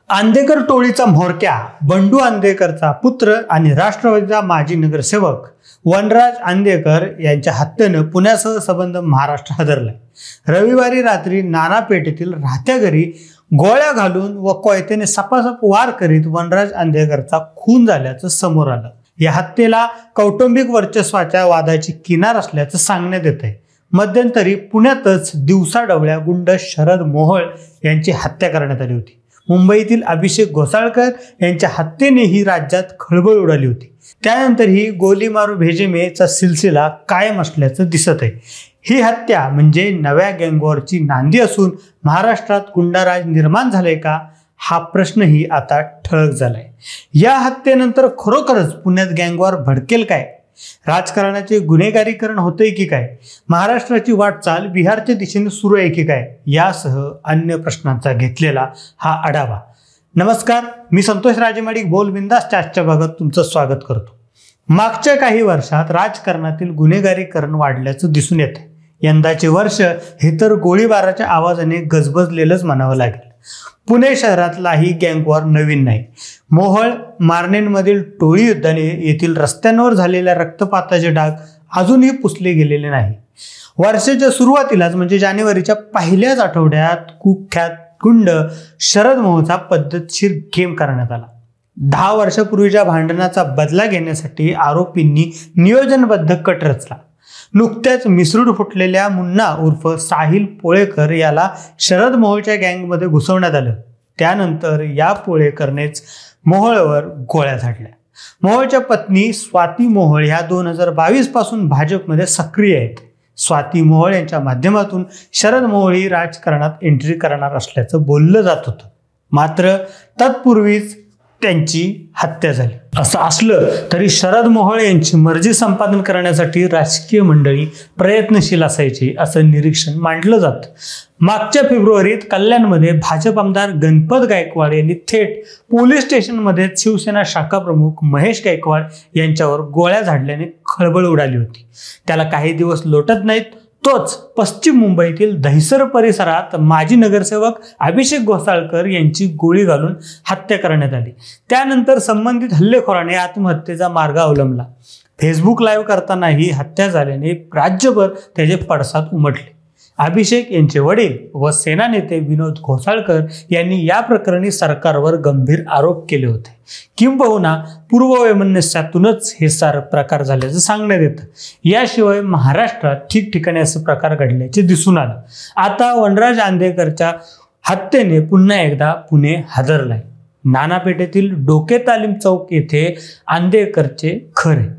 आंदेकर टोळीचा म्होरक्या बंडू आंदेकरचा पुत्र आणि राष्ट्रवादीचा माजी नगरसेवक वनराज आंदेकर यांच्या हत्येनं पुण्यासह संबंध महाराष्ट्र हादरलाय। रविवारी रात्री नाना पेठेतील राहत्या घरी गोळ्या घालून व कोयत्याने सपासप वार करीत वनराज आंदेकरचा खून झाल्याचं समोर आलं। या हत्येला कौटुंबिक वर्चस्वाच्या वादाची किनार असल्याचं सांगण्यात येत आहे। मध्यंतरी पुण्यातच दिवसाढवळ्या गुंड शरद मोहोळ यांची हत्या करण्यात आली होती। मुंबईतील अभिषेक घोसाळकर यांच्या हत्येनेही राज्यात खळबळ उडाली होती। त्यानंतर ही गोली मारू भेजे मेचा सिलसिला कायम असल्याचं दिसत आहे। ही हत्या म्हणजे नव्या गँगवॉरची नांदी असून महाराष्ट्रात गुंडाराज निर्माण झाले का हा प्रश्नही आता ठळक झालाय। या हत्येनंतर खरोखरच पुण्यात गँगवॉर भडकेल काय? राजकारणाचे गुन्हेगारीकरण होतंय की काय? महाराष्ट्राची वाटचाल बिहारच्या दिशेने सुरू आहे की काय? यासह अन्य प्रश्नांचा घेतलेला हा आढावा। नमस्कार, मी संतोष राजेमाडिक बोल बिंदासच्या आजच्या भागात तुमचं स्वागत करतो। मागच्या काही वर्षात राजकारणातील गुन्हेगारीकरण वाढल्याचं दिसून येते। यंदाचे वर्ष हे तर गोळीबाराच्या आवाजाने गजबजलेलंच म्हणावं लागेल। पुणे शहरातलाही गँगवॉर नवीन नाही। मोहोळ मार्नेमधील टोळी युद्धाने येथील रस्त्यांवर झालेल्या रक्तपाताचे डाग अजूनही पुसले गेलेले नाही। वर्षाच्या सुरुवातीलाच म्हणजे जानेवारीच्या पहिल्याच आठवड्यात कुख्यात गुंड शरद मोहोळचा पद्धतशीर गेम करण्यात आला। 10 वर्षापूर्वीच्या भांडणाचा बदला घेण्यासाठी आरोपींनी नियोजनबद्ध कट रचला। नुकत्याच मिसरूड फुटलेल्या मुन्ना उर्फ साहिल पोळेकर याला शरद मोहोळच्या गँगमध्ये घुसवण्यात आलं। त्यानंतर या पोळेकरनेच मोहोळवर गोळ्या झाडल्या। मोहोळच्या पत्नी स्वाती मोहोळ ह्या 2022 पासून भाजपमध्ये सक्रिय आहेत। स्वाती मोहोळ यांच्या माध्यमातून शरद मोहोळ ही राजकारणात एंट्री करणार असल्याचं बोललं जात होतं। मात्र तत्पूर्वीच त्यांची हत्या झाली। असं असलं तरी शरद मोहोळ यांची मर्जी संपादन करण्यासाठी राजकीय मंडळी प्रयत्नशील असायची असं निरीक्षण मांडलं जातं। मागच्या फेब्रुवारीत कल्याणमध्ये भाजप आमदार गणपत गायकवाड यांनी थेट पोलीस स्टेशनमध्ये शिवसेना शाखा प्रमुख महेश गायकवाड यांच्यावर गोळ्या झाडल्याने खळबळ उडाली होती। त्याला काही दिवस लोटत नाहीत तोच पश्चिम मुंबईतील दहिसर परिसरात माजी नगरसेवक अभिषेक घोसाळकर यांची गोळी घालून हत्या करण्यात आली। त्यानंतर संबंधित हल्लेखोराने आत्महत्येचा मार्ग अवलंबला। फेसबुक लाईव्ह करताना ही हत्या झाल्याने राज्यभर त्याचे पडसाद उमटले। अभिषेक यांचे वडील व सेना नेते विनोद घोसाळकर यांनी या प्रकरणी सरकारवर गंभीर आरोप केले होते। किंबहुना पूर्ववैमनस्यातूनच हे सारे प्रकार झाल्याचं सांगण्यात येतं। याशिवाय महाराष्ट्रात ठिकठिकाणी असे प्रकार घडल्याचे दिसून आलं। आता वनराज आंदेकरच्या हत्येने पुन्हा एकदा पुणे हादरलाय। नाना पेठेतील डोके तालीम चौक येथे आंदेकरचे घर आहे।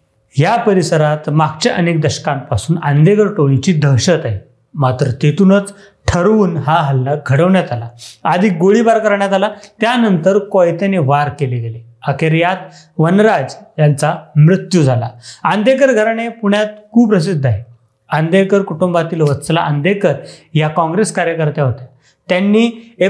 या परिसरात मागच्या अनेक दशकांपासून आंदेकर टोळीची दहशत आहे। मात्र तेथूनच ठरवून हा हल्ला घडवण्यात आला। आधी गोळीबार करण्यात आला, त्यानंतर कोयत्याने वार केले गेले। अखेर यात वनराज यांचा मृत्यू झाला। आंदेकर घराणे पुण्यात कुप्रसिद्ध आहे। आंदेकर कुटुंबातील वत्सला आंदेकर या काँग्रेस कार्यकर्त्या होत्या। त्यांनी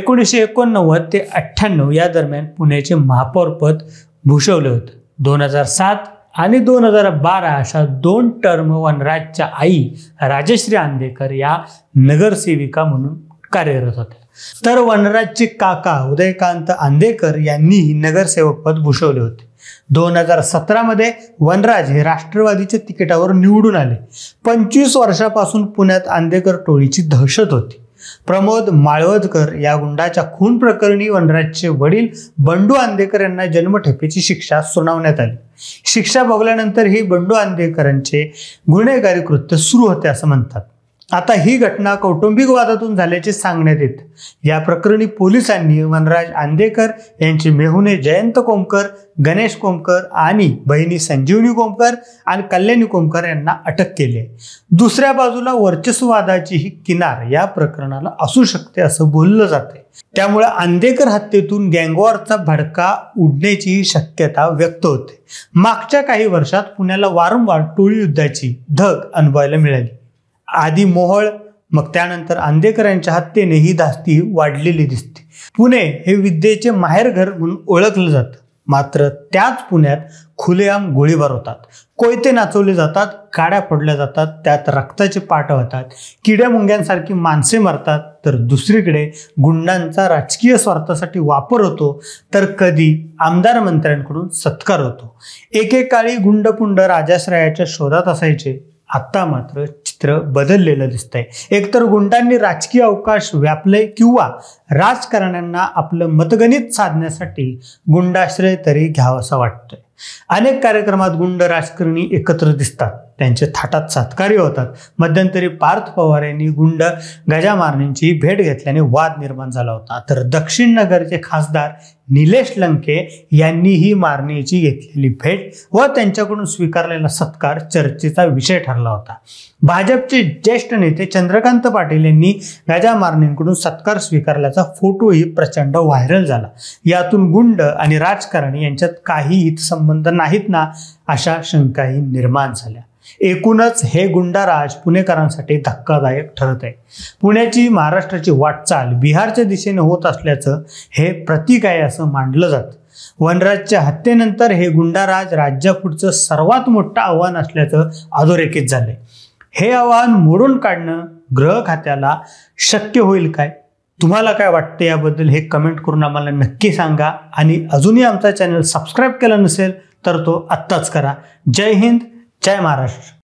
1989 ते 98 या दरम्यान पुण्याचे महापौरपद भूषवले होते। 2007 आणि 2012 अशा 2 टर्म वनराजच्या आई राजश्री आंदेकर या नगरसेविका म्हणून कार्यरत होत्या। तर वनराजचे काका उदयकांत आंदेकर यांनीही नगरसेवक पद भूषवले होते। 2017 मध्ये वनराज हे राष्ट्रवादीच्या तिकिटावर निवडून आले। 25 वर्षापासून पुण्यात आंदेकर टोळीची दहशत होती। प्रमोद माळवदकर या गुंडाच्या खून प्रकरणी वनराजचे वडील बंडू आंदेकर यांना जन्मठेपेची शिक्षा सुनावण्यात आली। शिक्षा भोगल्यानंतर ही बंडू आंदेकरांचे गुन्हेगारी कृत्य सुरू होते असं म्हणतात। आता ही घटना कौटुंबिक वादातून झाल्याचे सांगण्यात येते। या प्रकरणी पोलिसांनी वनराज आंदेकर यांचे मेहुणे जयंत कोमकर, गणेश कोमकर आणि बहिणी संजीवनी कोमकर आणि कल्याणी कोमकर यांना अटक केली आहे। दुसऱ्या बाजूला वर्चस्ववादाची ही किनार या प्रकरणाला असू शकते असं बोललं जाते। त्यामुळे आंदेकर हत्येतून गँगवॉरचा भडका उडण्याची शक्यता व्यक्त होते। मागच्या काही वर्षात पुण्याला वारंवार टोळी युद्धाची धग अनुभवायला मिळाली। आधी मोहोळ, मग त्यानंतर आंदेकर यांच्या हत्येने ही धास्ती वाढलेली दिसते। पुणे हे विद्येचे माहेरघर म्हणून ओळखलं जातं। मात्र त्याच पुण्यात खुलेआम गोळीबार होतात, कोयते नाचवले जातात, गाड्या फोडल्या जातात, त्यात रक्ताचे पाट होतात, किड्या मुंग्यांसारखी माणसे मरतात, तर दुसरीकडे गुंडांचा राजकीय स्वार्थासाठी वापर होतो, तर कधी आमदार मंत्र्यांकडून सत्कार होतो. एकेकाळी गुंडपुंड राजाश्रयाच्या शोधात असायचे, आता मात्र चित्र बदललेलं दिसतंय. एकतर गुंडांनी राजकीय अवकाश व्यापले किंवा राजकारण्यांना आपलं मतगणित साधण्यासाठी गुंडाश्रय तरी घ्यावासा वाटतोय. अनेक कार्यक्रमात गुंड राजकारणी एकत्र दिसतात, त्यांचे थाटात सत्कार्य होतात. मध्यंतरी पार्थ पवार यांनी गुंड गजा मारणेंची भेट घेतल्याने वाद निर्माण झाला होता, तर दक्षिण नगरचे खासदार निलेश लंके यांनीही मारणेची घेतलेली भेट व त्यांच्याकडून स्वीकारलेला सत्कार चर्चेचा विषय ठरला होता. भाजपचे ज्येष्ठ नेते चंद्रकांत पाटील यांनी गजा मारणेंकडून सत्कार स्वीकारल्याचा फोटोही प्रचंड व्हायरल झाला. यातून गुंड आणि राजकारणी यांच्यात काही हितसंबंध नाहीत ना, अशा शंकाही निर्माण झाल्या. एकूणच हे गुंडाराज पुणेकरांसाठी धक्कादायक ठरत आहे. पुण्याची महाराष्ट्राची वाटचाल बिहारच्या दिशेने होत असल्याचं हे प्रतीक आहे असं मानलं जातं. वनराजच्या हत्येनंतर हे गुंडाराज राज्यापुढचं सर्वात मोठं आव्हान असल्याचं अधोरेखित झालंय. हे आव्हान मोडून काढणं गृह खात्याला शक्य होईल काय? तुम्हाला काय वाटतं याबद्दल हे कमेंट करून आम्हाला नक्की सांगा. आणि अजूनही आमचा चॅनल सबस्क्राईब केला नसेल तर तो आत्ताच करा. जय हिंद, जय महाराष्ट्र.